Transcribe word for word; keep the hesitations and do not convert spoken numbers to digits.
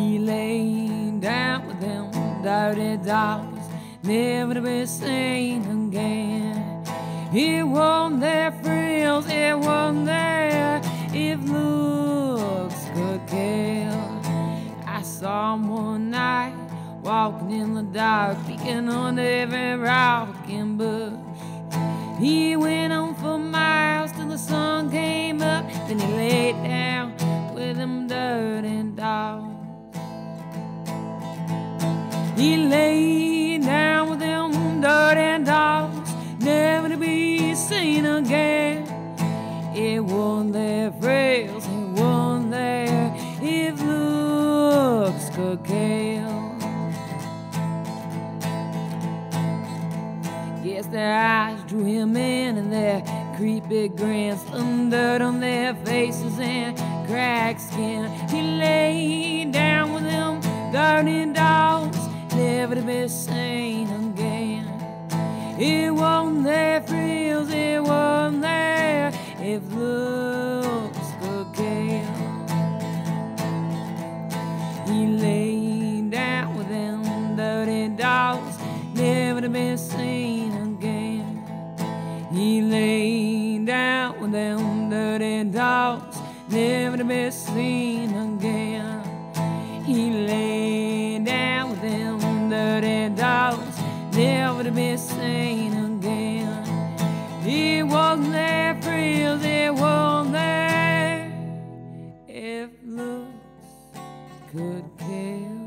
He laid down with them dirty dogs, never to be seen again. It wasn't their frills, it wasn't there if looks could kill. I saw him one night walking in the dark, peeking under every rock and bush. He went on for miles till the sun came up, then he laid down with them dirty dogs. He laid down with them dirty dogs, never to be seen again. It wasn't their frails, it wasn't there if looks could kill. Guess their eyes drew him in, and their creepy grins, some dirt on their faces and cracked skin. He laid down with them dirty dogs, never to be seen again. It wasn't their frills, it wasn't there if looks could kill. He laid down with them dirty dogs, never to be seen again. He laid down with them dirty dogs, never to be seen again. He laid down with them dirty dogs, never to be seen again. It wasn't their frills, it wasn't there if looks could kill.